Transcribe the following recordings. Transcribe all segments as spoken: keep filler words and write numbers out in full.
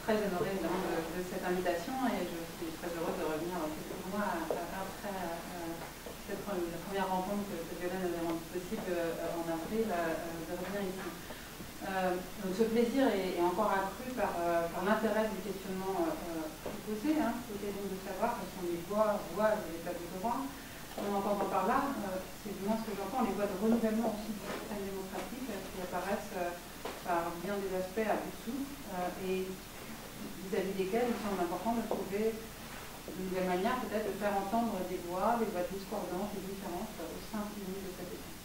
très honorée de, de cette invitation et je suis très heureuse de revenir quelques mois après euh, cette, la première rencontre que, que Violaine avait rendue possible euh, en avril, euh, de revenir ici. Euh, donc ce plaisir est, est encore accru par, euh, par l'intérêt du questionnement euh, proposé, hein, qui était donc de savoir quelles sont les voies, voies de l'état du droit. On entend par là, euh, c'est du moins ce que j'entends, les voies de renouvellement aussi du système démocratique euh, qui apparaissent euh, par bien des aspects à bout de souffle euh, et vis-à-vis desquels il semble important de trouver de nouvelles manières peut-être de faire entendre des voix, des voix discordantes et différentes euh, au sein de cet État.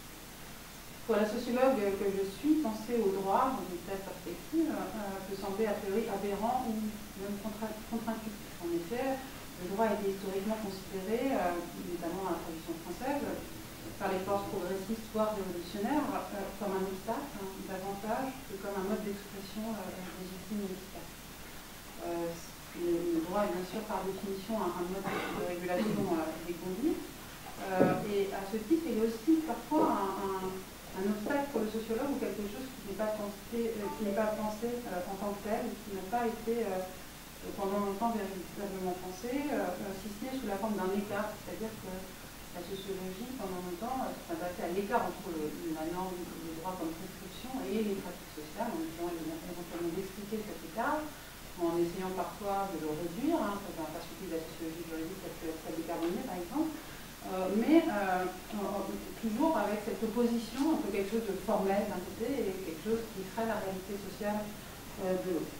Pour la sociologue que je suis, penser au droit dans une telle perspective euh, peut sembler a priori aberrant ou même contre-intuitif. En effet, le droit a été historiquement considéré, euh, notamment dans la tradition française, par les forces progressistes, voire révolutionnaires, euh, comme un obstacle, hein, davantage que comme un mode d'expression euh, légitime et efficace. Euh, le, le droit est bien sûr par définition un, un mode de régulation euh, des conduites, euh, et à ce titre, il est aussi parfois un, un, un obstacle pour le sociologue ou quelque chose qui n'est pas pensé, euh, qui n'est pas pensé euh, en tant que tel, qui n'a pas été euh, pendant longtemps véritablement pensé, euh, si ce n'est sous la forme d'un écart, c'est-à-dire que la sociologie, pendant longtemps, s'est basée à l'écart entre le, la norme, le droit comme prescription et les pratiques sociales, en essayant éventuellement d'expliquer cet écart, en essayant parfois de le réduire, hein, dans la perspective de la sociologie juridique, ça peut être décarboné par exemple, euh, mais euh, toujours avec cette opposition entre quelque chose de formel d'un côté et quelque chose qui ferait la réalité sociale euh, de l'autre.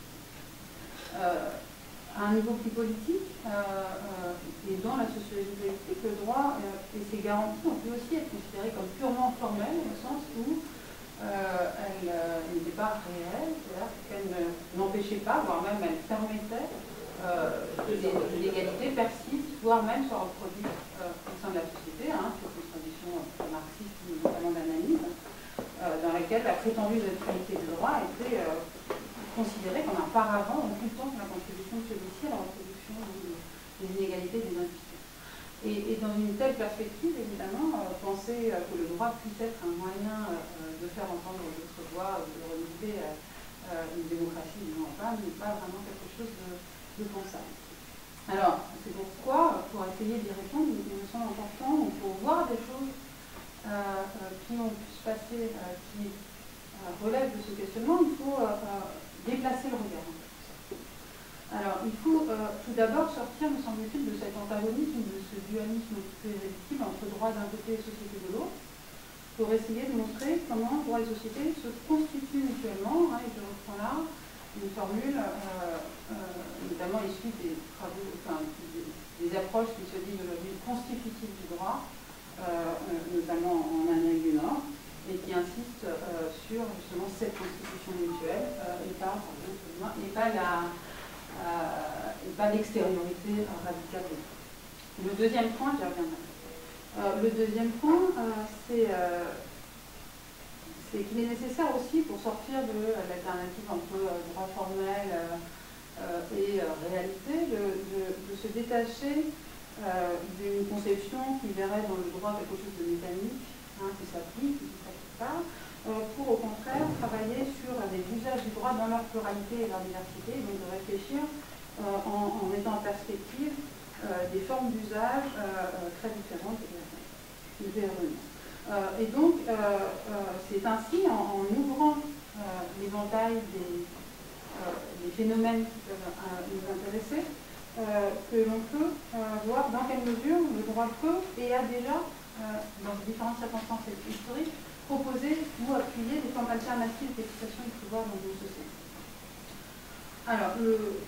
Euh, à un niveau plus politique, euh, euh, et dans la sociologie politique, le droit euh, et ses garanties ont pu aussi être considérées comme purement formelles, au sens où euh, elles euh, n'étaient pas réelles, c'est-à-dire qu'elles n'empêchaient pas, voire même elles permettaient euh, que l'égalité persiste, voire même soit reproduite euh, au sein de la société. Hein, c'est une tradition euh, marxiste, notamment d'analyse, euh, dans laquelle la prétendue neutralité du droit était euh, considéré comme un paravent occultant la contribution de celui-ci à la reproduction des inégalités des individus. Et, et dans une telle perspective, évidemment, euh, penser euh, que le droit puisse être un moyen euh, de faire entendre d'autres voix, de renouveler euh, une démocratie vivant en paix, n'est pas vraiment quelque chose de, de pensable. Alors, c'est pourquoi, pour essayer d'y répondre, il me semble important, pour voir des choses euh, qui ont pu se passer, euh, qui euh, relèvent de ce questionnement, il faut euh, déplacer le regard. Alors, il faut euh, tout d'abord sortir, me semble-t-il, de cet antagonisme, de ce dualisme un petit peu irréductible entre droit d'un côté et société de l'autre, pour essayer de montrer comment droit et société se constituent mutuellement, hein, et je reprends là une formule, euh, euh, notamment issue des travaux, enfin, des, des approches qui se disent aujourd'hui constitutives du droit, euh, notamment en Amérique du Nord, et qui insiste euh, sur justement cette constitution mutuelle euh, et pas, pardon, et pas la euh, et pas l'extériorité radicale. Le deuxième point, j'y reviendrai. Euh, le deuxième point, euh, c'est euh, qu'il est nécessaire aussi pour sortir de l'alternative entre euh, droit formel euh, et euh, réalité, de, de, de se détacher euh, d'une conception qui verrait dans le droit quelque chose de mécanique, hein, qui s'applique, qui s'applique pas, euh, pour au contraire travailler sur les usages du droit dans leur pluralité et leur diversité, et donc de réfléchir euh, en, en mettant en perspective euh, des formes d'usage euh, très différentes et euh, et donc euh, euh, c'est ainsi en, en ouvrant euh, l'éventail des, euh, des phénomènes qui peuvent euh, nous intéresser euh, que l'on peut euh, voir dans quelle mesure le droit peut et a déjà euh, dans différentes circonstances historiques proposer ou appuyer des formes alternatives d'expression du pouvoir dans nos sociétés. Alors, le,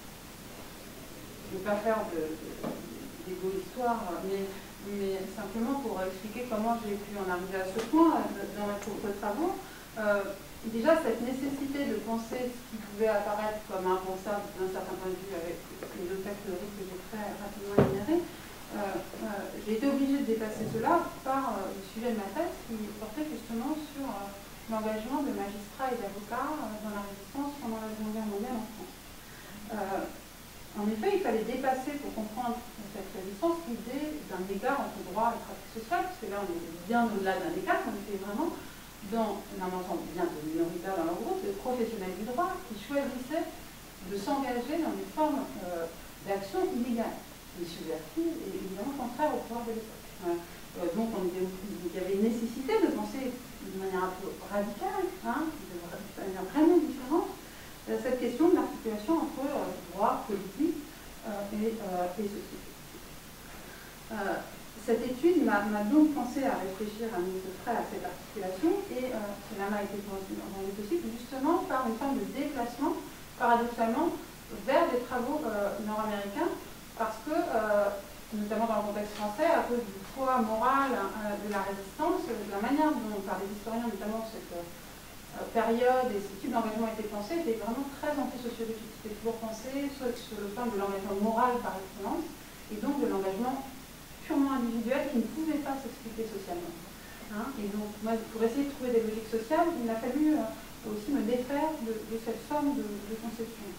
je ne vais pas faire d'égo-histoire, mais, mais simplement pour expliquer comment j'ai pu en arriver à ce point dans mes propres travaux. Euh, déjà, cette nécessité de penser ce qui pouvait apparaître comme impensable d'un certain point de vue avec les deux faits théoriques que j'ai très rapidement énumérés, Euh, euh, j'ai été obligée de dépasser cela par euh, le sujet de ma thèse qui portait justement sur euh, l'engagement de magistrats et d'avocats euh, dans la résistance pendant la Seconde Guerre mondiale en France. Euh, en effet, il fallait dépasser pour comprendre cette résistance l'idée d'un écart entre droit et pratique sociale, parce que là on est bien au-delà d'un écart, on était vraiment dans un ensemble bien de minoritaire dans leur groupe, de professionnels du droit qui choisissaient de s'engager dans des formes euh, d'action illégale et subversive et évidemment contraire au pouvoir de l'époque. Euh, donc on était, il y avait une nécessité de penser de manière un peu radicale, hein, de manière vraiment différente, euh, cette question de l'articulation entre euh, droit, politique euh, et, euh, et société. Euh, cette étude m'a donc pensé à réfléchir à mieux de près à cette articulation et euh, cela m'a été rendu possible justement par une forme de déplacement, paradoxalement, vers des travaux euh, nord-américains parce que, euh, notamment dans le contexte français, à cause du poids moral euh, de la résistance, de la manière dont, par les historiens notamment, cette euh, période et ce type d'engagement était pensé, était vraiment très anti-sociologique. C'était toujours pensé soit sur le plan de l'engagement moral par excellence, et donc de l'engagement purement individuel qui ne pouvait pas s'expliquer socialement. Hein, et donc, moi, pour essayer de trouver des logiques sociales, il a fallu euh, aussi me défaire de, de cette forme de, de conception.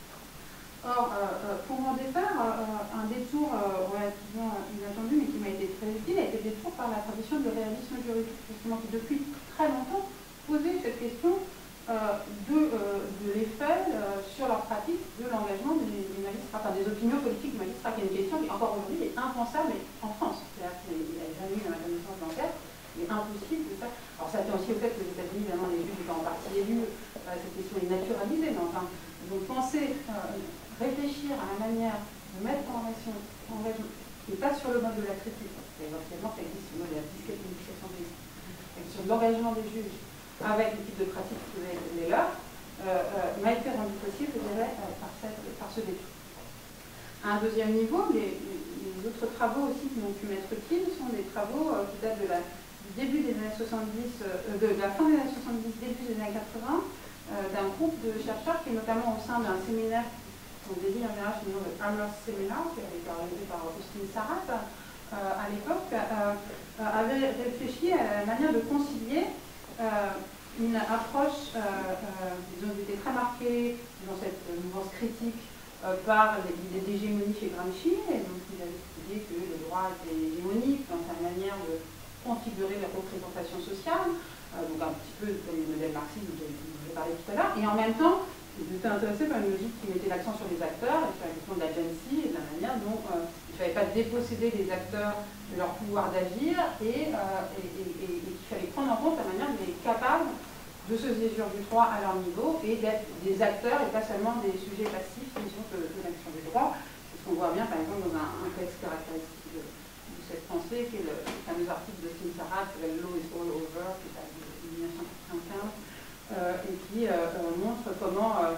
Or, euh, pour m'en défaire, euh, un détour euh, relativement inattendu, mais qui m'a été très utile, a été le détour par la tradition du réalisme juridique, justement, qui depuis très longtemps posait cette question euh, de, euh, de l'effet euh, sur leur pratique de l'engagement des, des magistrats, enfin des opinions politiques des magistrats, qui est une question qui encore aujourd'hui est impensable en France. C'est-à-dire qu'il n'y a jamais eu dans la connaissance d'enquête, il est impossible de faire. Alors ça tient aussi au fait que les États-Unis, évidemment, les juges étant en partie élus, euh, cette question est naturalisée, mais enfin, donc penser, euh, réfléchir à la manière de mettre en relation engagement, qui n'est pas sur le mode de la critique, et éventuellement ça existe sur le mode de la disqualification des sur l'engagement des juges avec le type de pratique qui pouvaient être les leurs, euh, euh, m'a été rendu possible, je dirais, euh, par, cette, par ce détour. À un deuxième niveau, les, les autres travaux aussi qui m'ont pu m'être utiles sont des travaux euh, qui datent de la, du début des années soixante-dix, euh, de, de la fin des années soixante-dix, début des années quatre-vingts, euh, d'un groupe de chercheurs qui est notamment au sein d'un séminaire qu'on désigne en général sous le nom de Amherst Seminar, qui avait été organisé par Austin Sarat euh, à l'époque, euh, euh, avait réfléchi à la manière de concilier euh, une approche, euh, euh, disons, qui était très marquée dans cette mouvance critique euh, par l'idée d'hégémonie chez Gramsci, et donc il avait étudié que le droit était hégémonique dans sa manière de configurer la représentation sociale, euh, donc un petit peu comme le modèle marxiste dont j'ai parlé tout à l'heure, et en même temps, il était intéressé par une logique qui mettait l'accent sur les acteurs et sur la question de l'agency et de la manière dont euh, il ne fallait pas déposséder les acteurs de leur pouvoir d'agir et, euh, et, et, et, et qu'il fallait prendre en compte la manière d'être capable de se saisir du droit à leur niveau et d'être des acteurs et pas seulement des sujets passifs qui sont de, de l'action du droit. C'est ce qu'on voit bien par exemple dans un, un texte caractéristique de, de cette pensée qui est le, le fameux article de Tim Sarat, le Law is all over, qui date de mille neuf cent quatre-vingt-quinze. Euh, et qui euh, euh, montre comment euh,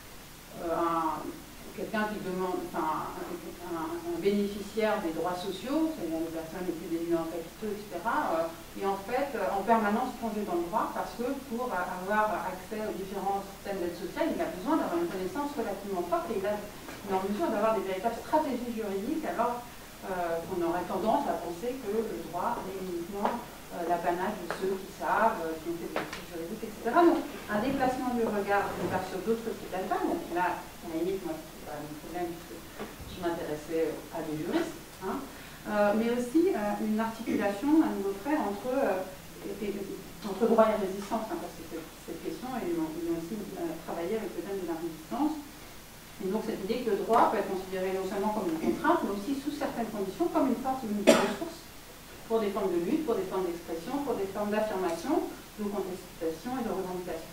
euh, quelqu'un qui demande, enfin, un, un, un bénéficiaire des droits sociaux, c'est-à-dire les personnes les plus éminents capitaux, et cetera, euh, est en fait euh, en permanence plongé dans le droit parce que pour avoir accès aux différents systèmes d'aide sociale, il a besoin d'avoir une connaissance relativement forte et il, a, il est en mesure d'avoir des véritables stratégies juridiques alors euh, qu'on aurait tendance à penser que le droit est uniquement Euh, l'apanage de ceux qui savent, euh, qui ont fait des études juridiques, et cetera. Donc, un déplacement du regard vers sur d'autres types d'acteurs. Donc là, à la limite, moi, c'est pas mon problème, puisque je m'intéressais à des juristes, hein. euh, mais aussi euh, une articulation à nouveau près entre, euh, et, et, entre droit et résistance, hein, parce que cette, cette question, ils ont, ils ont aussi euh, travaillé avec le thème de la résistance. Et donc, cette idée que le droit peut être considéré non seulement comme une contrainte, mais aussi sous certaines conditions, comme une force de ressource pour des formes de lutte, pour des formes d'expression, pour des formes d'affirmation, de contestation et de revendication.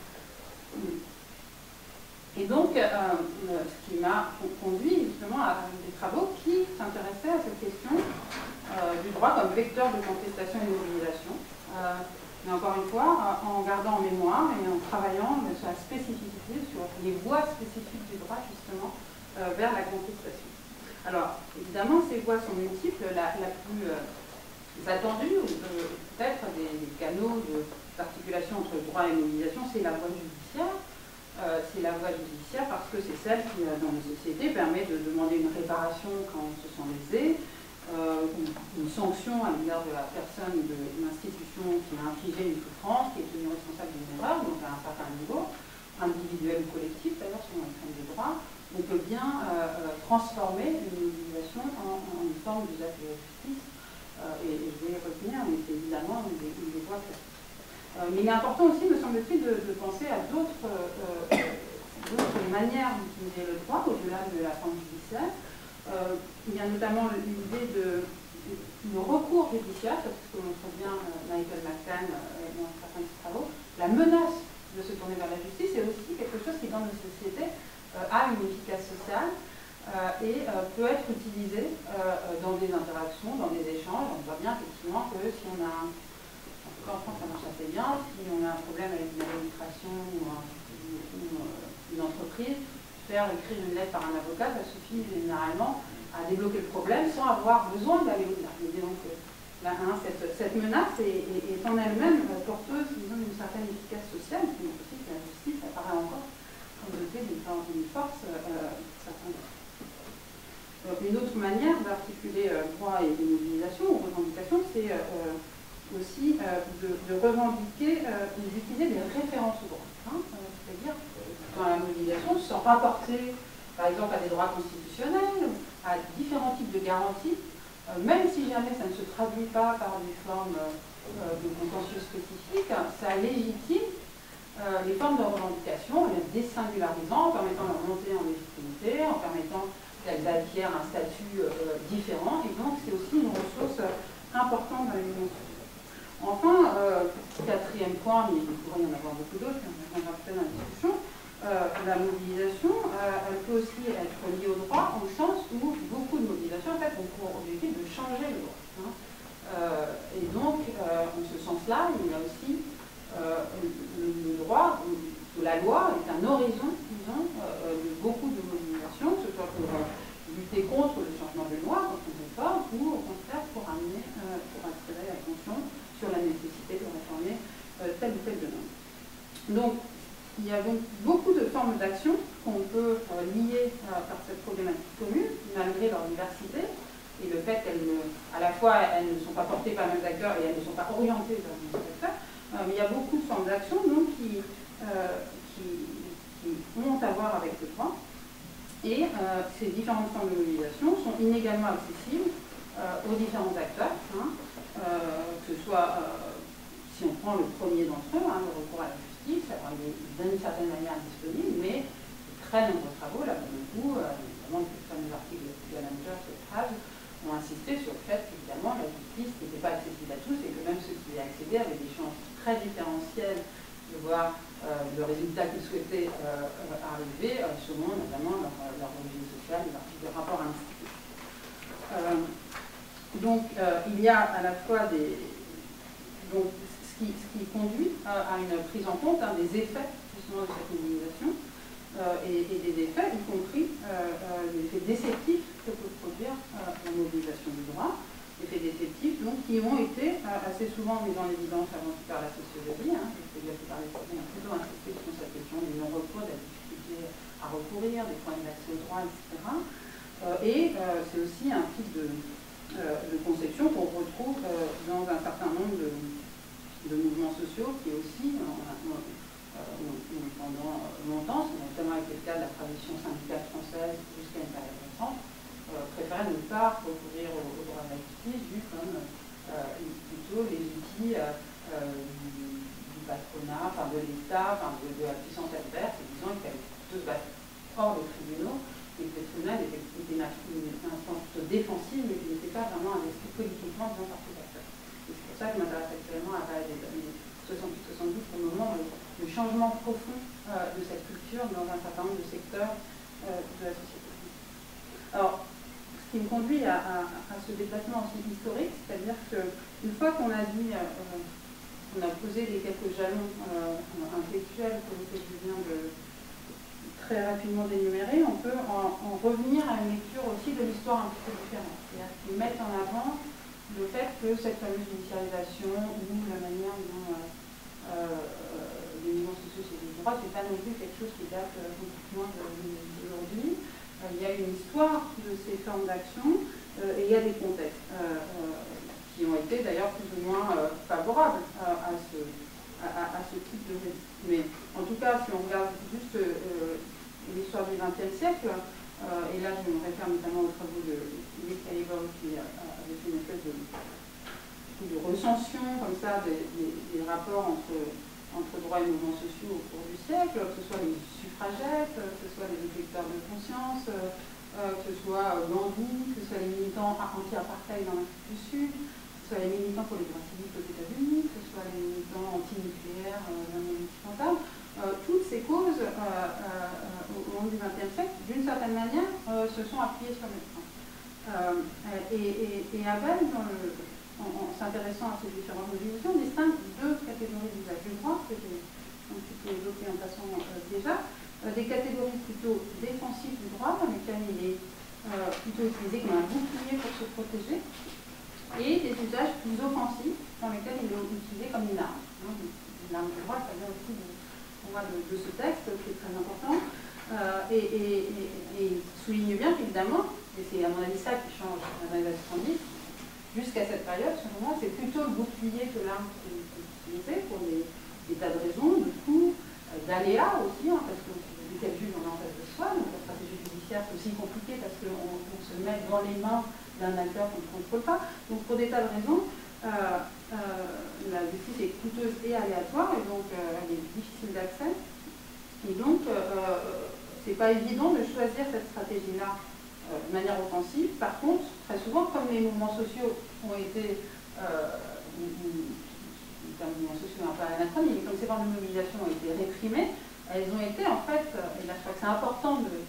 Et donc, euh, ce qui m'a conduit justement à des travaux qui s'intéressaient à cette question euh, du droit comme vecteur de contestation et de mobilisation. Euh, mais encore une fois, en gardant en mémoire et en travaillant sur la spécificité, sur les voies spécifiques du droit justement euh, vers la contestation. Alors, évidemment, ces voies sont multiples. La, la plus euh, attendue, ou euh, peut-être des, des canaux d'articulation entre droit et mobilisation, c'est la voie judiciaire. Euh, c'est la voie judiciaire parce que c'est celle qui, dans les sociétés, permet de demander une réparation quand on se sent lésé, euh, une, une sanction à l'égard de la personne, de l'institution qui a infligé une souffrance, qui est tenue responsable d'une erreur, donc à un certain niveau, individuel ou collectif, d'ailleurs, selon les termes de droit, on peut bien euh, transformer une mobilisation en, en une forme d'usage de la justice. Euh, et, et je vais y revenir, mais c'est évidemment une des, une des voies classiques. Euh, mais il est important aussi, me semble-t-il, de, de penser à d'autres euh, d'autres manières d'utiliser le droit au-delà de la forme judiciaire. Euh, il y a notamment l'idée de, de recours judiciaire, parce que montre bien euh, Michael McCann euh, dans certains de ses travaux, la menace de se tourner vers la justice est aussi quelque chose qui, dans nos sociétés, euh, a une efficace sociale euh, et euh, peut être utilisé euh, dans des interactions, dans des échanges. On voit bien effectivement que si on a, en tout cas en France ça marche assez bien, si on a un problème avec une administration ou, un, ou une entreprise, faire écrire une lettre par un avocat, ça suffit généralement à débloquer le problème sans avoir besoin d'aller au-delà. Donc là, hein, cette, cette menace est, est, est en elle-même porteuse d'une certaine efficace sociale, qui montre aussi que la justice apparaît encore comme dotée d'une force euh, certaine. Une autre manière d'articuler euh, droit et mobilisation ou revendication, c'est euh, aussi euh, de, de revendiquer, euh, d'utiliser des références au droit. Hein, euh, C'est-à-dire dans la mobilisation, on ne se sent pas porté, par exemple, à des droits constitutionnels, à différents types de garanties, euh, même si jamais ça ne se traduit pas par des formes euh, de contentieux spécifiques, ça légitime euh, les formes de revendication en les désingularisant, en permettant leur montée en légitimité, en permettant qu'elles acquièrent un statut euh, différent, et donc c'est aussi une ressource importante dans les mouvements. Enfin, euh, quatrième point, mais il pourrait y en avoir beaucoup d'autres, on va peut-être dans la discussion, euh, la mobilisation, euh, elle peut aussi être liée au droit, au sens où beaucoup de mobilisations en fait, ont pour objectif de changer le droit. Hein. Euh, et donc, euh, en ce sens-là, il y a aussi euh, le, le droit, ou la loi est un horizon, disons, euh, de beaucoup de mobilisations, que ce soit pour euh, lutter contre le changement de loi, quand on réforme, ou au contraire pour amener, euh, pour attirer l'attention sur la nécessité de réformer euh, tel ou tel domaine. Donc, il y a donc beaucoup de formes d'action qu'on peut euh, lier euh, par cette problématique commune, malgré leur diversité, et le fait qu'elles, à la fois, elles ne sont pas portées par les mêmes acteurs et elles ne sont pas orientées vers les mêmes acteurs, euh, mais il y a beaucoup de formes d'action donc, qui, euh, qui, qui ont à voir avec le droit. Et euh, ces différentes formes de mobilisation sont inégalement accessibles euh, aux différents acteurs, hein, euh, que ce soit, euh, si on prend le premier d'entre eux, hein, le recours à la justice, alors il est d'une certaine manière disponible, mais très nombreux travaux, là pour le coup, euh, notamment les fameux articles de Alan Joyce et Trage, ont insisté sur le fait qu'évidemment la justice n'était pas accessible à tous et que même ceux qui y accédaient avaient des chances très différentielles de voir euh, le résultat qu'ils souhaitaient euh, euh, arriver euh, selon notamment leur, leur origine sociale et leur type de rapport à l'institut. Euh, donc euh, il y a à la fois des... Donc, ce, qui, ce qui conduit euh, à une prise en compte hein, des effets justement de cette mobilisation euh, et, et des effets, y compris euh, euh, des effets déceptifs que peut produire euh, la mobilisation du droit. Effets déceptifs, donc, qui ont été euh, assez souvent mis en évidence avant tout par la sociologie, hein, c'est la plupart des personnes ont plutôt insisté sur cette question du non-recours, de la difficulté à recourir, des problèmes d'accès au droit, et cetera. Euh, et euh, c'est aussi un type de, euh, de conception qu'on retrouve euh, dans un certain nombre de, de mouvements sociaux qui aussi, euh, euh, pendant longtemps, notamment avec le cas de la tradition syndicale française jusqu'à une période récente, Euh, préférait ne pas recourir au, au droit de la justice, vu comme euh, plutôt les outils euh, euh, du, du patronat, enfin de l'État, enfin de, de la puissance adverse, et disant qu'il fallait plutôt se battre hors des tribunaux, et que le tribunal était, était une, une instance plutôt défensive, mais qui n'était pas vraiment investi politiquement dans par ces acteurs. Et c'est pour ça que je m'intéresse actuellement à parler des années soixante-huit soixante-douze, au moment le, le changement profond euh, de cette culture dans un certain nombre de secteurs euh, de la société. Alors, ce qui me conduit à, à, à ce déplacement aussi historique, c'est-à-dire qu'une fois qu'on a dit, euh, on a posé les quelques jalons euh, intellectuels que, que je viens de très rapidement d'énumérer, on peut en, en revenir à une lecture aussi de l'histoire un petit peu différente, c'est-à-dire qui met en avant le fait que cette fameuse initialisation ou la manière dont euh, euh, les mouvements sociaux c'est du droit, c'est pas non plus quelque chose qui date euh, complètement d'aujourd'hui. Il y a une histoire de ces formes d'action euh, et il y a des contextes euh, euh, qui ont été d'ailleurs plus ou moins euh, favorables à, à, ce, à, à ce type de risque. Mais en tout cas, si on regarde juste euh, l'histoire du vingtième siècle, euh, et là je me réfère notamment aux travaux de Louis Calibor qui euh, avait fait une espèce de, de recension comme ça des, des, des rapports entre, entre droit et mouvements sociaux au cours du siècle, que ce soit les suffragettes, que ce soit les objecteurs de conscience, euh, que ce soit Gandhi, que ce soit les militants anti-apartheid en Afrique du Sud, que ce soit les militants pour les droits civiques aux États-Unis, que ce soit les militants anti-nucléaires euh, dans le monde occidental. Euh, toutes ces causes euh, euh, au long du vingtième siècle, d'une certaine manière, euh, se sont appuyées sur le train. Euh, et, et, et Abel, dans le, en, en s'intéressant à ces différentes mobilisations, distingue deux catégories d'usage du droit, que j'ai un petit peu évoqué en passant euh, déjà, euh, des catégories plutôt défensives du droit, dans lesquelles il est euh, plutôt utilisé comme un bouclier pour se protéger, et des usages plus offensifs, dans lesquels il est utilisé comme une arme. Hein, une arme du droit, ça vient aussi de, de, de ce texte, qui est très important, euh, et, et, et, et il souligne bien qu'évidemment, et c'est à mon avis ça qui change dans les années soixante-dix, jusqu'à cette période, selon moi, c'est plutôt le bouclier que l'arme qui est utilisée pour des, des tas de raisons, du coup, euh, d'aléas aussi, hein, parce que quel juge on a en face de soi, donc la stratégie judiciaire c'est aussi compliqué parce qu'on on se met dans les mains d'un acteur qu'on ne contrôle pas. Donc pour des tas de raisons, euh, euh, la justice est coûteuse et aléatoire, et donc euh, elle est difficile d'accès. Et donc, euh, c'est pas évident de choisir cette stratégie-là euh, de manière offensive. Par contre, très souvent, comme les mouvements sociaux ont été, euh, les mouvements sociaux un peu anachroniques, mais comme ces formes de mobilisation ont été réprimées, elles ont été en fait, et là je crois que c'est important de,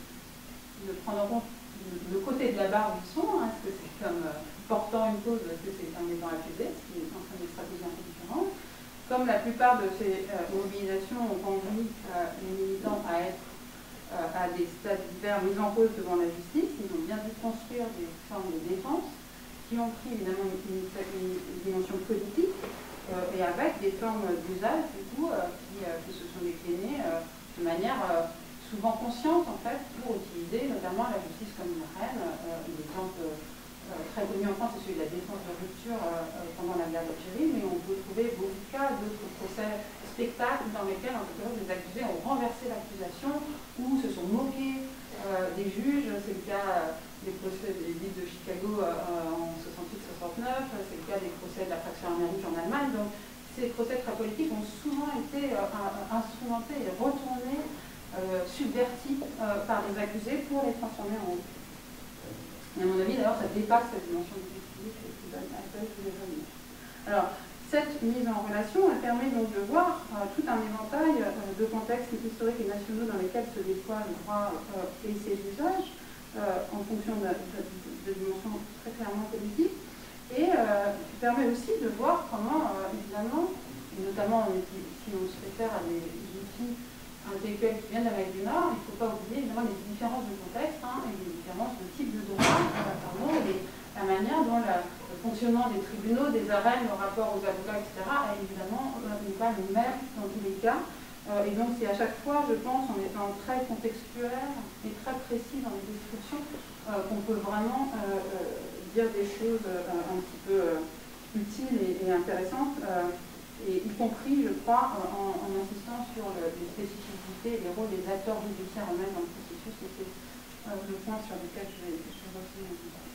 de prendre en compte le côté de la barre où ils sont, hein, est-ce que c'est comme euh, portant une cause, est-ce que c'est en étant accusé, ce qui est en train de stratégies un peu différentes. Comme la plupart de ces euh, mobilisations ont conduit euh, les militants à être euh, à des stades divers mis en cause devant la justice, ils ont bien dû construire des formes de défense qui ont pris évidemment une, une, une dimension politique euh, et avec des formes d'usage du coup euh, qui, euh, qui se sont déclinées euh, de manière euh, souvent consciente en fait pour utiliser notamment la justice comme une reine. Euh, L'exemple euh, très connu en France c'est celui de la défense de rupture euh, pendant la guerre d'Algérie, mais on peut trouver beaucoup de cas d'autres procès spectacles dans lesquels en fait les accusés ont renversé l'accusation ou se sont moqués euh, des juges. C'est le cas des procès des villes de Chicago euh, en soixante-huit soixante-neuf, c'est le cas des procès de la fraction américaine en Allemagne. Donc ces procès très politiques ont souvent été euh, instrumentés et retournés, euh, subvertis euh, par les accusés pour les transformer en haut. Et à mon avis, d'ailleurs, ça dépasse cette dimension du public que donne Appel tous les années. Alors, cette mise en relation, elle permet donc de voir euh, tout un éventail euh, de contextes historiques et nationaux dans lesquels se déploie le droit euh, et ses usages, euh, en fonction de, de, de dimensions très clairement politiques, et euh, qui permet aussi de voir comment, euh, évidemment, et notamment si on se réfère à des outils intellectuels qui viennent d'Amérique du Nord, il ne faut pas oublier évidemment les différences de contexte hein, et les différences de type de droit, euh, pardon, et la manière dont la, le fonctionnement des tribunaux, des arènes, le rapport aux avocats, et cetera, est évidemment euh, n'est pas le même dans tous les cas. Euh, et donc c'est à chaque fois, je pense, en étant très contextuel et très précis dans les descriptions, euh, qu'on peut vraiment euh, euh, dire des choses euh, un petit peu euh, utiles et, et intéressantes. Euh, Et y compris, je crois, en, en insistant sur le, les spécificités et les rôles des acteurs judiciaires eux-mêmes dans le processus, et c'est euh, le point sur lequel je vais, je vais revenir.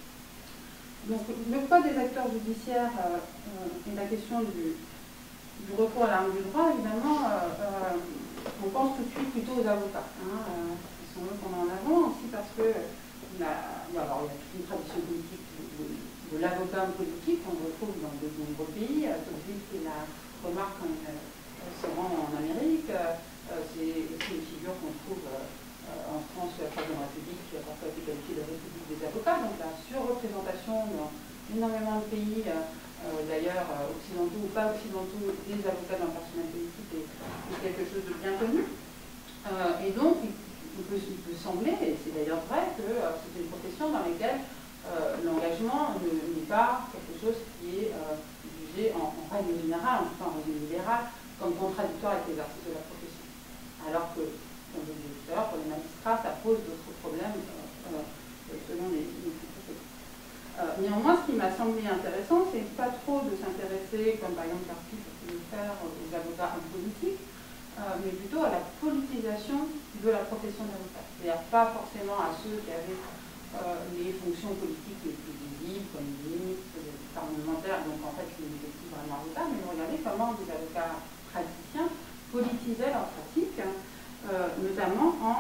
Donc, le poids des acteurs judiciaires euh, euh, et la question du, du recours à l'arme du droit, évidemment, euh, euh, on pense tout de suite plutôt aux avocats. Hein, euh, qui sont eux qu'on met en avant, aussi parce que la, alors, il y a toute une tradition politique de, de, de l'avocat politique qu'on retrouve dans de nombreux pays. Tocqueville qui la remarque quand il se rend en Amérique, euh, c'est aussi une figure qu'on trouve euh, en France sous la Troisième République, qui a parfois été qualifiée de République des avocats, donc la surreprésentation dans énormément de pays, euh, d'ailleurs occidentaux ou pas occidentaux, des avocats dans le personnel politique est, est quelque chose de bien connu. Euh, et donc, il peut, il peut sembler, et c'est d'ailleurs vrai, que euh, c'est une profession dans laquelle euh, l'engagement n'est pas quelque chose qui est euh, En, en règle générale, en tout cas en régime libéral, comme contradictoire avec l'exercice de la profession. Alors que, comme je le disais tout à l'heure, pour les magistrats, ça pose d'autres problèmes euh, euh, selon les, les professions. Euh, néanmoins, ce qui m'a semblé intéressant, c'est pas trop de s'intéresser, comme par exemple l'article que je faire aux avocats politiques, euh, mais plutôt à la politisation de la profession d'avocat. C'est-à-dire pas forcément à ceux qui avaient euh, les fonctions politiques les plus visibles, comme les ministres, les parlementaires, donc en fait ils n'étaient plus vraiment avocats, mais regardez comment des avocats praticiens politisaient leur pratique, euh, notamment en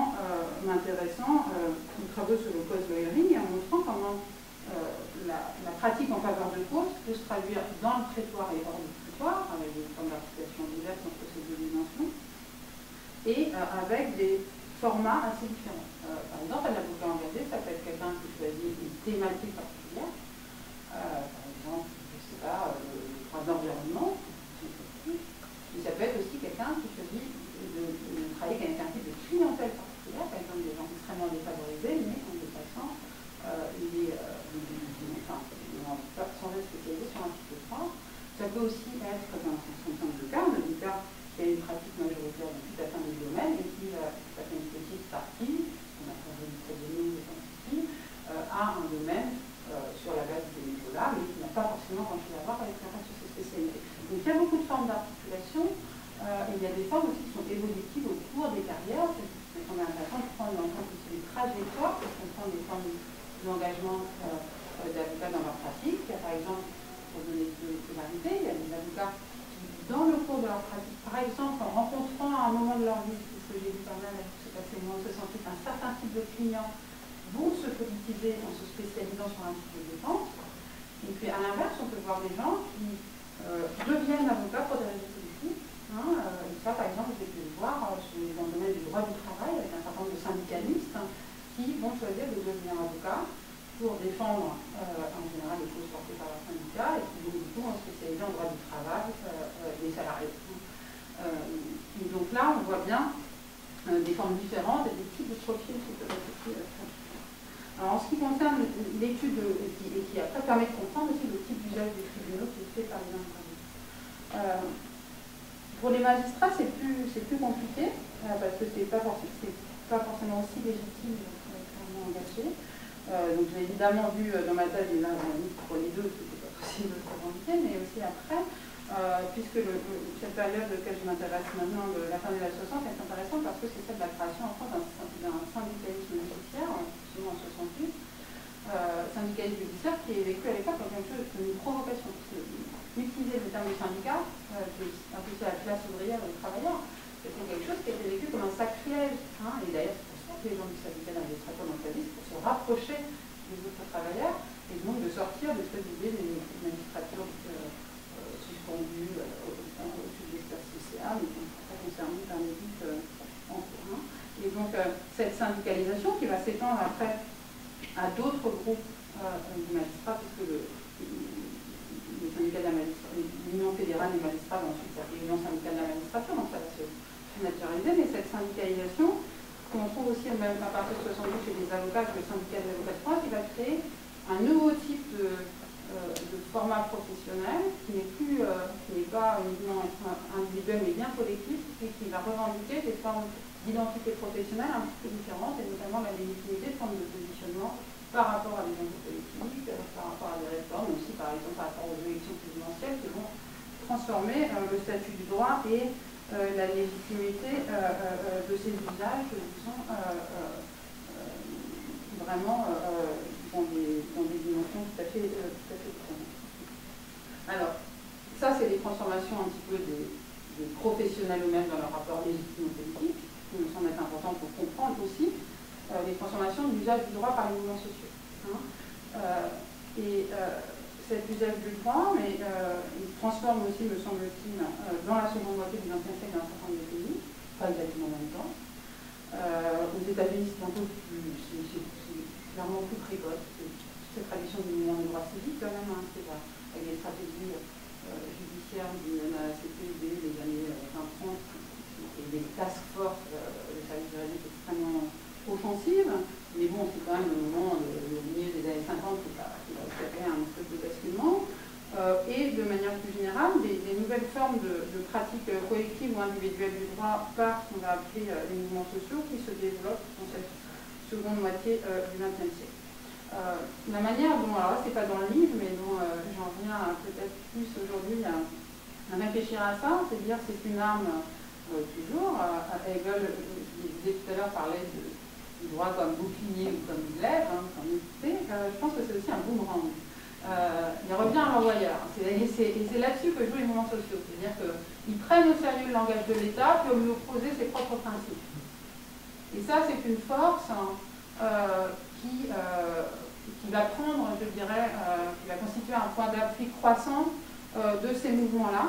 et euh, avec des formats assez différents. Euh, par exemple, un avocat engagé, ça peut être quelqu'un qui choisit une thématique particulière, euh, par exemple, je ne sais pas, le, le droit de l'environnement, mais ça peut être aussi quelqu'un qui choisit de, de, de travailler avec un type de clientèle particulière, par exemple des gens extrêmement défavorisés, mais en dépassant euh, les, euh, les, les, enfin, sans être spécialisé sur un type de droit. Ça peut aussi être, dans un certain nombre de cas, un avocat qui a une pratique majoritaire dans tout à fait des domaines et qui a fait une petite partie, on a parlé du tribunal ici, euh, a un domaine euh, sur la base de niveau-là, mais qui n'a pas forcément grand-chose à voir avec la reste de ses spécialités. Donc il y a beaucoup de formes d'articulation, euh, et il y a des formes aussi qui sont évolutives au cours des carrières. C'est quand même intéressant de prendre en compte aussi les trajectoires pour comprendre les formes d'engagement euh, d'avocats dans leur pratique. Il y a par exemple, pour donner deux polarités, il y a des avocats dans le cours de leur pratique, par exemple, en rencontrant à un moment de leur vie, c'est ce que j'ai vu pas mal, se passer moi, se sentir un certain type de clients vont se politiser en se spécialisant sur un type de dépense. Et puis à l'inverse, on peut voir des gens qui euh, deviennent avocats pour des raisons politiques. Hein, euh, et ça, par exemple, j'ai pu le voir euh, dans le domaine du droit du travail avec un certain nombre de syndicalistes hein, qui vont choisir de devenir avocats pour défendre euh, en général les causes portées par leur syndicat et qui vont du coup en spécialisé en droit du travail euh, euh, des salariés. Euh, et donc là, on voit bien euh, des formes différentes et des types de profils qui peuvent être aussi euh, très différents. Alors en ce qui concerne l'étude et qui, et qui après permet de comprendre aussi le type d'usage des tribunaux qui est fait par les intervenants. Euh, pour les magistrats, c'est plus, c'est plus compliqué euh, parce que c'est pas, pas forcément aussi légitime d'être clairement engagé. Euh, donc j'ai évidemment vu euh, dans ma thèse une analyse pour les deux, ce n'était pas possible de revendiquer, mais aussi après, euh, puisque le, le, cette période de laquelle je m'intéresse maintenant, de la fin des années soixante, est intéressante parce que c'est celle de la création en France d'un syndicalisme judiciaire, souvent en soixante-huit, euh, syndicalisme judiciaire qui est vécu à l'époque comme quelque chose comme une provocation. Parce que utiliser le terme de syndicat, euh, qui est impliqué à la classe ouvrière et des travailleurs, c'était quelque chose qui était vécu comme un sacrilège. Hein, et d'ailleurs, les gens du syndicat d'administrateurs d'entreprises pour se rapprocher des autres travailleurs et donc de sortir de cette idée des magistratures euh, euh, suspendues euh, au-dessus de l'espace social et qui ne sont pas concernés par l'élite euh, en cours. Et donc euh, cette syndicalisation qui va s'étendre après à d'autres groupes euh, de magistrats, puisque le, le syndicat de la magistrature, l'Union fédérale des magistrats, ensuite l'Union syndicale de la magistrature, donc ça va se naturaliser, mais cette syndicalisation qu'on trouve aussi même à partir de soixante-dix chez les avocats, avec le syndicat des avocats de France, qui va créer un nouveau type de, euh, de format professionnel qui n'est plus, euh, qui n'est pas uniquement individuel mais bien collectif et qui va revendiquer des formes d'identité professionnelle un petit peu différentes et notamment la légitimité de formes de positionnement par rapport à des enjeux politiques, euh, par rapport à des réformes, mais aussi par exemple par rapport aux élections présidentielles qui vont transformer euh, le statut du droit et Euh, la légitimité euh, euh, de ces usages qui sont euh, euh, vraiment euh, dans, des, dans des dimensions tout à fait, euh, tout à fait différentes. Alors, ça c'est les transformations un petit peu des, des professionnels eux-mêmes dans leur rapport légitime politique, qui me semble être important pour comprendre aussi euh, les transformations de l'usage du droit par les mouvements sociaux. Hein. Euh, et euh, cet usage du droit, mais euh, il se transforme aussi, me semble-t-il, euh, dans la seconde moitié du vingtième siècle dans un certain nombre de pays, pas exactement en même temps. Euh, aux États-Unis, c'est un peu plus, c'est clairement plus précoce. Cette tradition du mouvement de droit civique, quand même, hein, c'est avec les stratégies euh, judiciaires du N A C P D des années vingt trente et des task force, euh, le service juridique extrêmement offensive, mais bon, c'est quand même le moment, le, le milieu des années cinquante qui va, qui va créer un espèce de basculement, euh, et de manière plus générale, des, des nouvelles formes de, de pratiques collectives ou individuelles du droit par ce qu'on va appeler euh, les mouvements sociaux qui se développent dans cette seconde moitié euh, du vingtième siècle. Euh, la manière dont, alors là c'est pas dans le livre, mais dont euh, j'en viens peut-être plus aujourd'hui à, à réfléchir à ça, c'est dire c'est une arme euh, toujours, euh, Hegel, je disais tout à l'heure, parlait de du droit comme bouclier ou comme glaive, hein, comme écouter, euh, je pense que c'est aussi un boomerang. Euh, il revient à l'envoyeur. Et c'est là-dessus que jouent les mouvements sociaux. C'est-à-dire qu'ils prennent au sérieux le langage de l'État, puis lui opposer ses propres principes. Et ça, c'est une force hein, euh, qui, euh, qui va prendre, je dirais, euh, qui va constituer un point d'appui croissant euh, de ces mouvements-là,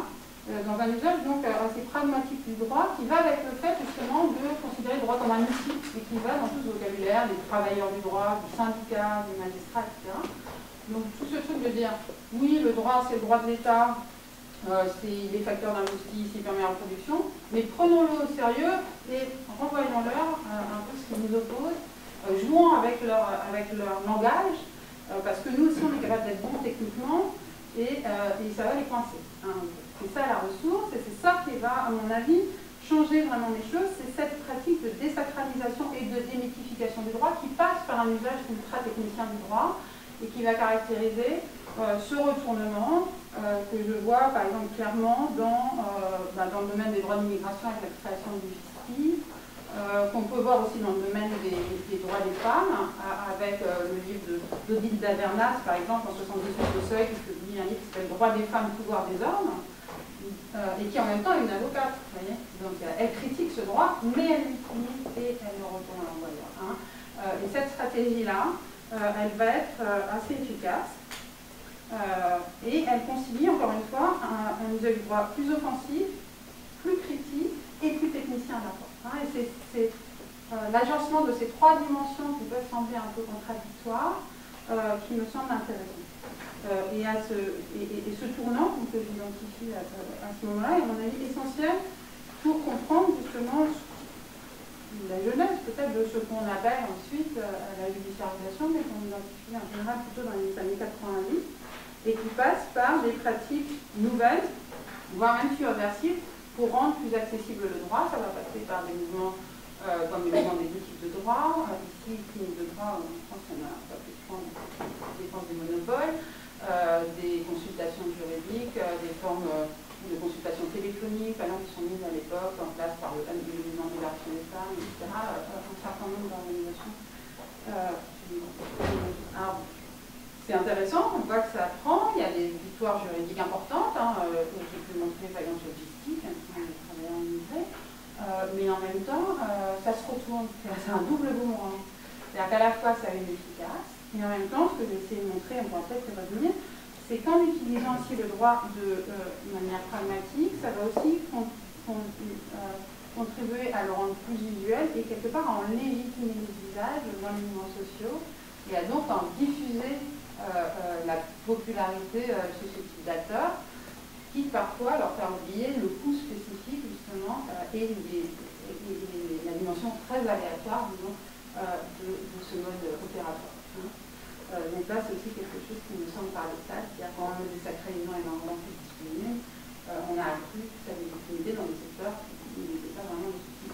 dans un usage donc assez pragmatique du droit, qui va avec le fait justement de considérer le droit comme un outil et qui va dans tout ce vocabulaire des travailleurs du droit, du syndicat, des magistrats, et cetera. Donc tout ce truc de dire oui, le droit c'est le droit de l'État, euh, c'est les facteurs d'injustice, il permet la reproduction, mais prenons-le au sérieux et renvoyons-leur euh, un peu ce qui nous oppose, euh, jouons avec leur, avec leur langage, euh, parce que nous aussi on est capable d'être bons techniquement et, euh, et ça va les coincer. Hein. C'est ça la ressource, et c'est ça qui va, à mon avis, changer vraiment les choses, c'est cette pratique de désacralisation et de démythification du droit qui passe par un usage ultra technicien du droit et qui va caractériser euh, ce retournement euh, que je vois par exemple clairement dans, euh, bah, dans le domaine des droits d'immigration avec la création du FISTI, euh, qu'on peut voir aussi dans le domaine des, des droits des femmes, avec euh, le livre d'Odile d'Avernas par exemple en soixante-dix-huit au Seuil, qui publie un livre qui s'appelle Droits des femmes, pouvoir des hommes. Euh, et qui en même temps est une avocate, vous voyez. Donc elle critique ce droit, mais elle l'utilise et elle le retourne à l'envoyeur. Hein. Euh, et cette stratégie-là, euh, elle va être euh, assez efficace. Euh, et elle concilie, encore une fois, un, un usage du droit plus offensif, plus critique et plus technicien à la fois. Hein. Et c'est euh, l'agencement de ces trois dimensions qui peuvent sembler un peu contradictoires euh, qui me semble intéressant. Euh, et, à ce, et, et, et ce tournant que j'identifie à, à ce moment-là est à mon avis essentiel pour comprendre justement la jeunesse peut-être de ce qu'on appelle ensuite euh, la judiciarisation, mais qu'on identifie en général plutôt dans les années quatre-vingt-dix, et qui passe par des pratiques nouvelles, voire même subversives, pour rendre plus accessible le droit. Ça va passer par des mouvements euh, comme le mouvement des deux types de droit. Euh, ici, clinique de droit, je pense qu'on a pas pu prendre défense des monopoles. Euh, des consultations juridiques, euh, des formes euh, de consultation téléphonique, par exemple, qui sont mises à l'époque en place par le mouvement de l'action des femmes, et cetera. Euh, un certain nombre d'organisations. Euh, alors, c'est intéressant, on voit que ça prend, il y a des victoires juridiques importantes, hein, euh, que j'ai pu montrer par exemple sur Logistique, hein, les travailleurs immigrés, euh, mais en même temps, euh, ça se retourne, c'est un double boomerang. C'est-à-dire qu'à la fois, ça a une efficace, et en même temps, ce que j'ai essayé de montrer, on pourra peut-être y revenir, c'est qu'en utilisant aussi le droit de euh, manière pragmatique, ça va aussi con, con, euh, contribuer à le rendre plus visuel et quelque part à en légitimer les usages dans les mouvements sociaux et à donc en diffuser euh, euh, la popularité euh, chez ce type d'acteurs qui parfois leur fait oublier le coût spécifique justement euh, et, les, et, et la dimension très aléatoire disons, euh, de, de ce mode opératoire. Hein. Euh, donc là, c'est aussi quelque chose qui me semble paradoxal, c'est-à-dire qu'en me désacralisant énormément plus disponible, euh, on a accru sa légitimité dans des secteurs où il n'était pas vraiment légitime.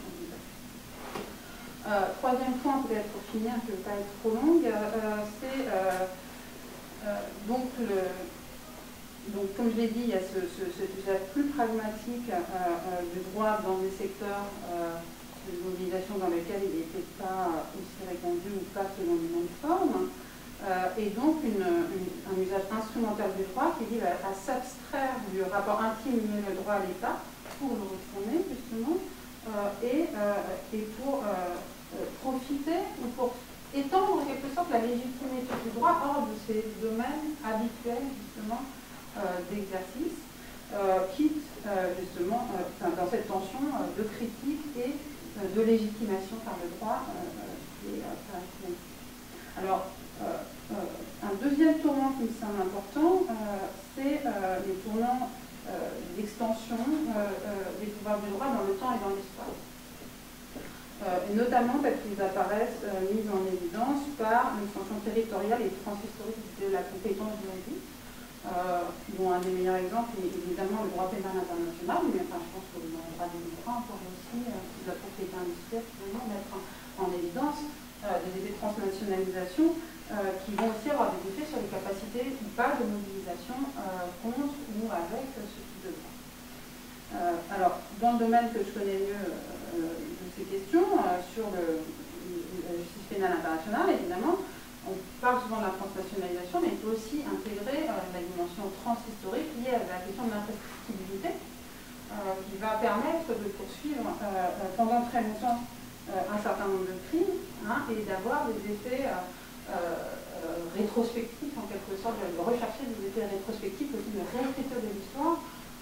Euh, troisième point, peut-être pour finir, je ne veux pas être trop longue, euh, c'est euh, euh, donc, le, donc comme je l'ai dit, il y a ce, ce, cet usage plus pragmatique euh, euh, du droit dans des secteurs euh, de mobilisation dans lesquels il n'était pas aussi répandu ou pas selon les mêmes formes. Euh, et donc une, une, un usage instrumental du droit qui vise à, à s'abstraire du rapport intime lié le droit à l'État pour le retourner justement euh, et, euh, et pour euh, euh, profiter ou pour étendre en quelque sorte la légitimité du droit hors de ces domaines habituels justement euh, d'exercice, euh, quitte euh, justement euh, dans cette tension euh, de critique et euh, de légitimation par le droit euh, qui est caractéristique. Alors, Euh, euh, un deuxième tournant qui me semble important, euh, c'est euh, les tournants euh, d'extension euh, euh, des pouvoirs du droit dans le temps et dans l'espace. Euh, et notamment parce qu'ils apparaissent euh, mis en évidence par l'extension territoriale et transhistorique de la compétence juridique, euh, dont un des meilleurs exemples est évidemment le droit pénal international, mais enfin, je pense que dans le droit des migrants, on pourrait aussi, euh, la propriété industrielle, finalement, mettre en, en évidence euh, des effets de transnationalisation Euh, qui vont aussi avoir des effets sur les capacités ou pas de mobilisation euh, contre ou avec euh, ce type de droit. Euh, alors, dans le domaine que je connais mieux euh, de ces questions, euh, sur le, la justice pénale internationale, évidemment, on parle souvent de la transnationalisation, mais il faut aussi intégrer euh, la dimension transhistorique liée à la question de l'imprescriptibilité, euh, qui va permettre de poursuivre euh, pendant très longtemps euh, un certain nombre de crimes hein, et d'avoir des effets euh, Euh, euh, rétrospectif en quelque sorte, de rechercher des effets rétrospectifs aussi de réécriture de l'histoire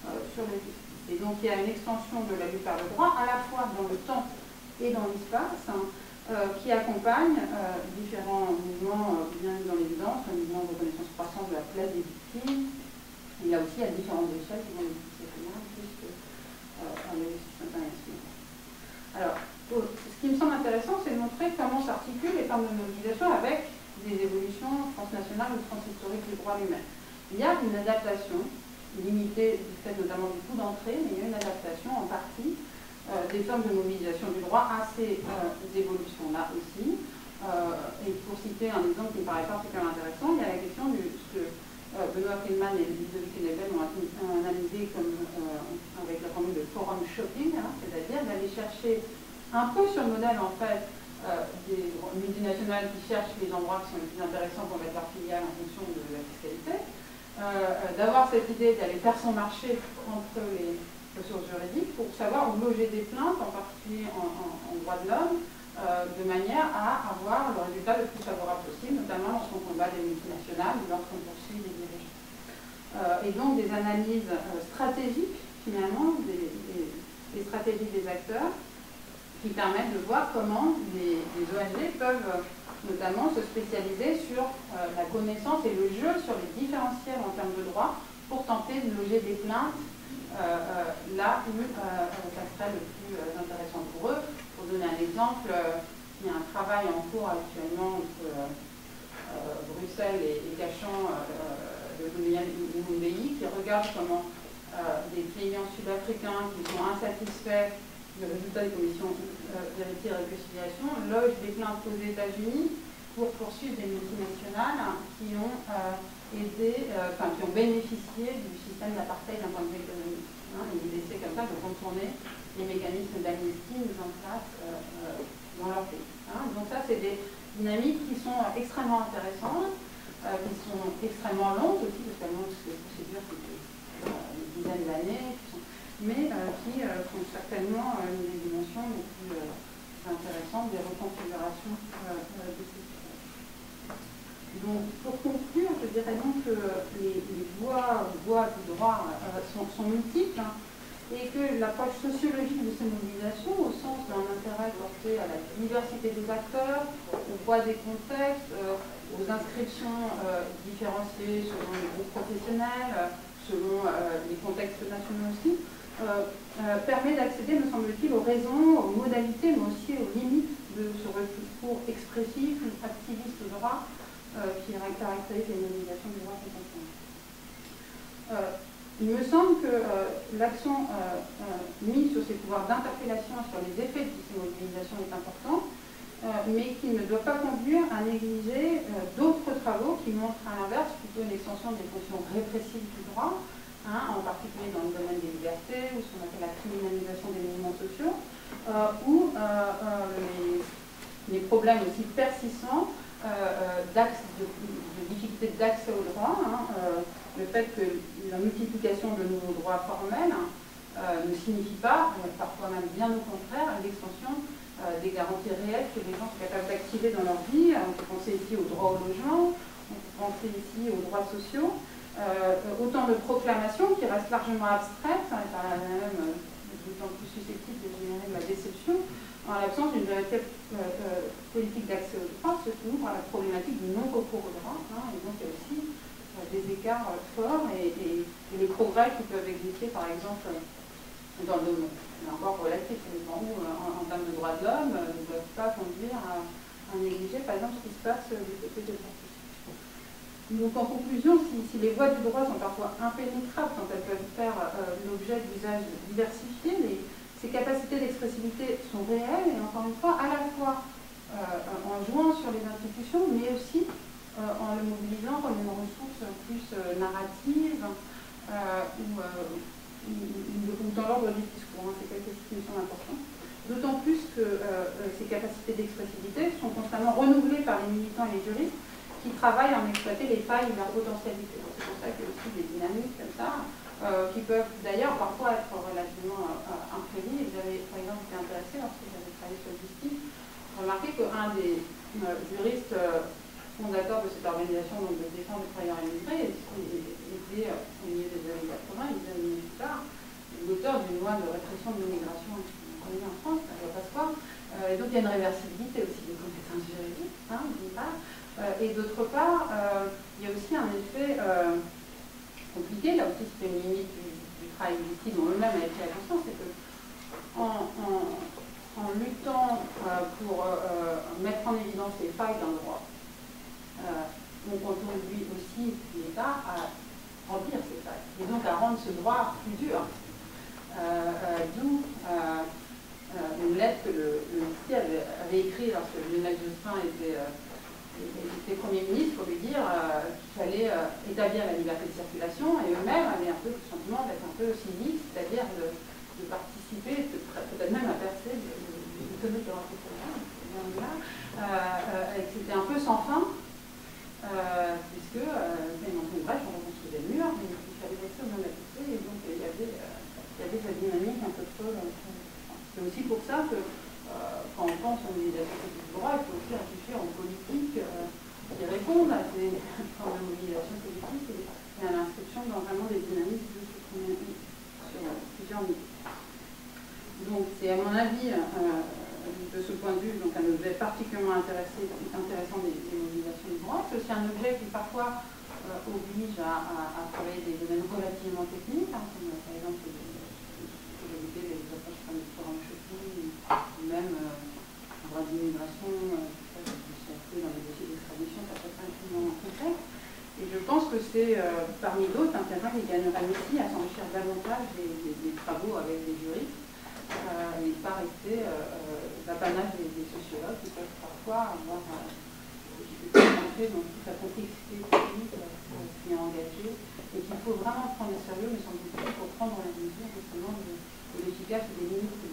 euh, sur la justice. Et donc il y a une extension de la lutte par le droit, à la fois dans le temps et dans l'espace, hein, euh, qui accompagne euh, différents mouvements euh, bien mis dans l'évidence, le mouvement de reconnaissance croissante de la place des victimes. Il y a aussi à différentes échelles qui vont les disciplinaires jusqu'à euh, la justice internationale. Alors, ce qui me semble intéressant, c'est de montrer comment s'articulent les formes de mobilisation avec des évolutions transnationales ou transhistoriques du droit lui-même. Il y a une adaptation, limitée du fait notamment du coût d'entrée, mais il y a une adaptation en partie euh, des formes de mobilisation du droit à ces euh, évolutions-là aussi. Euh, et pour citer un exemple qui me paraît particulièrement intéressant, il y a la question du ce que euh, Benoît Friedman et Ludovic Nebel ont analysé comme, euh, avec la formule de forum shopping, hein, c'est-à-dire d'aller chercher un peu sur le modèle en fait euh, des multinationales qui cherchent les endroits qui sont les plus intéressants pour mettre leur filiale en fonction de la fiscalité, euh, d'avoir cette idée d'aller faire son marché entre les ressources juridiques pour savoir où loger des plaintes, en particulier en, en, en droit de l'homme, euh, de manière à avoir le résultat le plus favorable possible, notamment lorsqu'on combat des multinationales ou lorsqu'on poursuit des dirigeants. Euh, et donc des analyses euh, stratégiques, finalement, des, des, des stratégies des acteurs, qui permettent de voir comment les, les O N G peuvent euh, notamment se spécialiser sur euh, la connaissance et le jeu sur les différentiels en termes de droit pour tenter de loger des plaintes euh, euh, là où euh, ça serait le plus euh, intéressant pour eux. Pour donner un exemple, euh, il y a un travail en cours actuellement entre euh, euh, Bruxelles et, et Cachan euh, de Lumumbeyi qui regarde comment euh, des clients sud-africains qui sont insatisfaits le résultat des commissions euh, vérité et réconciliation loge des plaintes aux États-Unis pour poursuivre des multinationales qui ont euh, aidé, euh, enfin qui ont bénéficié du système d'apartheid d'un point de vue économique. Hein, et ils essaient comme ça de contourner les mécanismes d'amnistie mis en place euh, euh, dans leur pays. Hein. Donc ça, c'est des dynamiques qui sont euh, extrêmement intéressantes, euh, qui sont extrêmement longues aussi, parce qu'elles montrent des procédures qui durent euh, des dizaines d'années, mais euh, qui euh, sont certainement euh, une des dimensions les plus euh, intéressantes des reconfigurations euh, euh, de ces systèmes. Donc, pour conclure, je dirais donc que les, les voies, voies du droit euh, sont, sont multiples, hein, et que l'approche sociologique de ces mobilisations, au sens d'un intérêt porté à la diversité des acteurs, au poids des contextes, euh, aux inscriptions euh, différenciées selon les groupes professionnels, selon euh, les contextes nationaux aussi, Euh, euh, permet d'accéder, me semble-t-il, aux raisons, aux modalités, mais aussi aux limites de ce recours expressif, activiste au droit, euh, qui caractérise les mobilisations du droit contemporain. Euh, il me semble que euh, l'accent euh, euh, mis sur ces pouvoirs d'interpellation, sur les effets de ces mobilisations est important, euh, mais qui ne doit pas conduire à négliger euh, d'autres travaux qui montrent à l'inverse plutôt une extension des fonctions répressives du droit, Hein, en particulier dans le domaine des libertés, ou ce qu'on appelle la criminalisation des mouvements sociaux, euh, ou euh, euh, les, les problèmes aussi persistants euh, de, de difficulté d'accès au droit, hein, euh, le fait que la multiplication de nouveaux droits formels euh, ne signifie pas, euh, parfois même bien au contraire, l'extension euh, des garanties réelles que les gens sont capables d'activer dans leur vie. On peut penser ici au droit au logement, on peut penser ici aux droits sociaux. Euh, autant de proclamations qui restent largement abstraites, hein, et par même euh, d'autant plus susceptibles de générer de la déception, en l'absence d'une véritable euh, euh, politique d'accès au droit, soutenue par la problématique du non-recours au droit. Hein, et donc il y a aussi euh, des écarts euh, forts et, et, et les progrès qui peuvent exister, par exemple, dans le domaine, encore relatif, où, euh, en, en termes de droits de l'homme, euh, ne doivent pas conduire à, à négliger, par exemple, ce qui se passe euh, du côté de la Donc en conclusion, si, si les voies du droit sont parfois impénétrables quand elles peuvent faire euh, l'objet d'usages diversifiés, les, ces capacités d'expressivité sont réelles et encore une fois, à la fois euh, en jouant sur les institutions, mais aussi euh, en le mobilisant comme une ressource plus euh, narrative euh, ou, euh, ou, ou dans l'ordre du discours. Hein, c'est quelque chose qui me semble important. D'autant plus que euh, ces capacités d'expressivité sont constamment renouvelées par les militants et les juristes qui travaillent à en exploiter les failles ou leur potentialité. C'est pour ça qu'il y a aussi des dynamiques comme ça, euh, qui peuvent d'ailleurs parfois être relativement euh, imprévisibles. J'avais par exemple été intéressée, lorsque j'avais travaillé sur le justice, remarqué qu'un des euh, juristes euh, fondateurs de cette organisation donc de défense des travailleurs immigrés, et, et, et c'était au milieu des années quatre-vingts, une dizaine d'années plus tard, l'auteur d'une loi de répression de l'immigration connue en France, la loi Pasqua. Euh, et donc il y a une réversibilité aussi des compétences juridiques, hein, d'une part. Euh, et d'autre part, euh, il y a aussi un effet euh, compliqué, là aussi c'était une limite du, du travail du victime dont eux-mêmes avaient pris la conscience, c'est que en, en, en luttant euh, pour euh, mettre en évidence les failles d'un droit, euh, on contribue aussi l'État à remplir ces failles, et donc à rendre ce droit plus dur. Euh, euh, D'où euh, euh, une lettre que le, le ministère avait, avait écrite lorsque Lionel Jospin était, euh, était Premier ministre pour lui dire euh, qu'il fallait euh, établir la liberté de circulation, et eux-mêmes avaient un peu le sentiment d'être un peu cyniques, c'est-à-dire de, de participer, peut-être même à percer du comité de renseignement, euh, et que c'était un peu sans fin, euh, puisque euh, ils ont fait une brèche, on reconstruisait le mur, mais il fallait rester au même accès, et donc il y avait... Euh, il y avait cette dynamique un peu de folle. C'est aussi pour ça que euh, quand on pense aux mobilisations du droit, il faut aussi réfléchir en politique euh, qui répondent à ces formes de mobilisation politique et, et à l'inscription dans vraiment des dynamiques de ce qu'on a vu sur euh, plusieurs niveaux. Donc c'est à mon avis, euh, de ce point de vue, donc un objet particulièrement intéressé, intéressant des, des mobilisations du droit. C'est aussi un objet qui parfois euh, oblige à, à, à travailler des domaines relativement techniques, hein, comme par exemple les approches comme le forum shopping, ou même euh, le droit d'immigration, euh, qui sont faits dans les dossiers d'extradition, ça peut être infiniment complexe. Et je pense que c'est, euh, parmi d'autres, un terrain qui gagnerait aussi à s'enrichir davantage des, des, des travaux avec des juristes, euh, et pas rester euh, euh, l'apanage des, des sociologues qui peuvent parfois avoir euh, des difficultés à entrer dans toute la complexité technique euh, qui est engagée, et qu'il faut vraiment prendre au sérieux, mais sans doute pour prendre la mesure justement de, de l'efficace et des limites